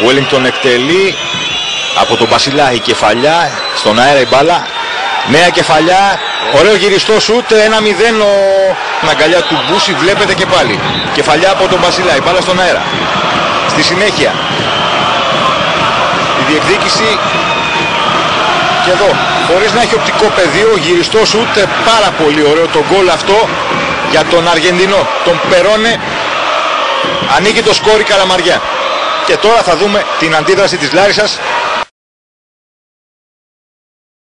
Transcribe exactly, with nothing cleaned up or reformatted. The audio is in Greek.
Wellington εκτελεί από τον Μπασιλά, η κεφαλιά, στον αέρα η μπάλα. Νέα κεφαλιά, ωραίο γυριστό σούτ, ένα μηδέν ο... την αγκαλιά του Μπούση, βλέπετε και πάλι. Κεφαλιά από τον Μπασιλά, η μπάλα στον αέρα. Στη συνέχεια, η διεκδίκηση και εδώ, χωρίς να έχει οπτικό πεδίο, γυριστό σούτ, πάρα πολύ ωραίο το γκολ αυτό για τον Αργεντινό, τον Περόνε. Ανοίγει το σκόρ η Καλαμαριά. Και τώρα θα δούμε την αντίδραση της Λάρισσας.